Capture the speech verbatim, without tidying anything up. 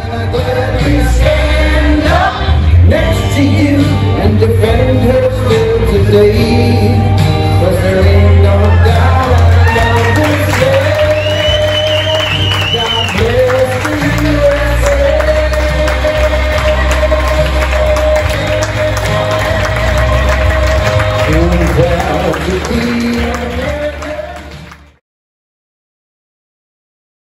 I'm gonna stand up next to you and defend her still today. But there ain't no doubt I'm gonna say, God bless the U S A. And proud to be American.